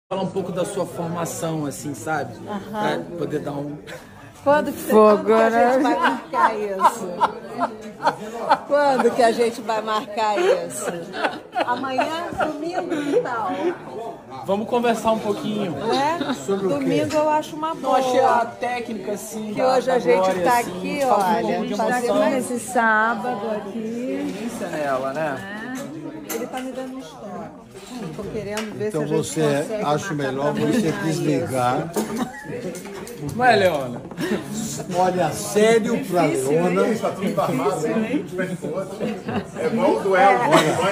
Falar um pouco da sua formação, assim, sabe? Pra poder dar um... Quando que a gente vai marcar isso? Quando que a gente vai marcar isso? Amanhã, domingo e tal. Vamos conversar um pouquinho. Né? Sobre domingo eu acho uma boa. Eu achei a técnica, assim, que hoje a gente Glória, tá assim, aqui, faz um olha, pouco de fazendo emoção. esse sábado aqui. Delícia nela, né? Ele tá me dando um estoque. Tô querendo ver Então se a gente você consegue acha marcar melhor pra você amanhã desligar. Não é, Leona? Olha, sério pra Leona. É bom o duelo.